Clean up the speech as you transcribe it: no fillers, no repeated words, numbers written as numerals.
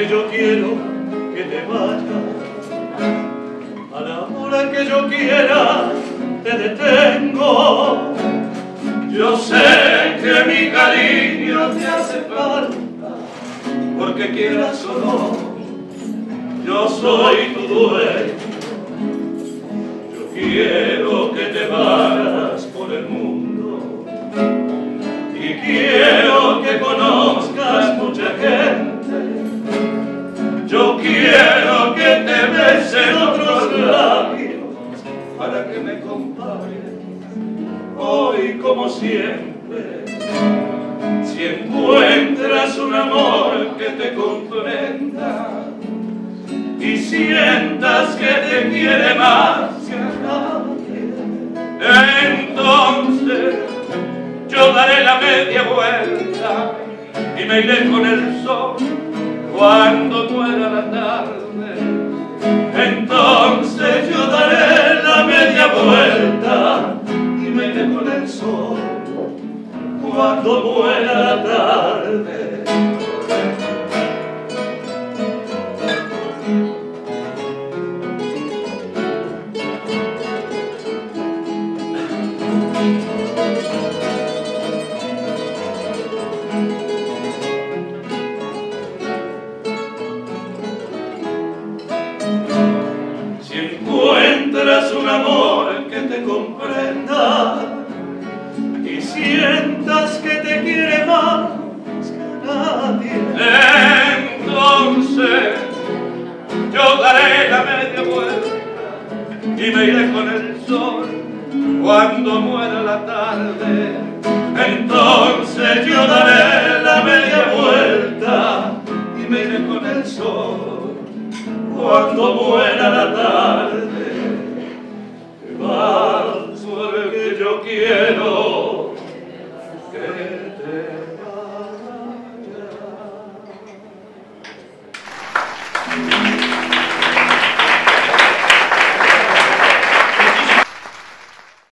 que yo quiero que te vayas, a la hora que yo quiera te detengo. Yo sé que mi cariño te hace falta, porque quieras o no, yo soy tu dueño. Yo quiero que te vayas por el mundo y quiero que conozcas mucha gente. Yo quiero que te besen otros labios para que me comparen hoy como siempre. Si encuentras un amor que te comprenda y sientas que te quiere más que a nadie, entonces yo daré la media vuelta y me iré con el sol cuando muera la tarde. Entonces yo daré la media vuelta y me iré con el sol cuando muera la tarde. Si encuentras un amor que te comprenda y sientas que te quiere más que a nadie, entonces yo daré la media vuelta y me iré con el sol cuando muera la tarde. Entonces yo daré la media vuelta y me iré con el sol cuando muera la tarde. Te vas porque yo quiero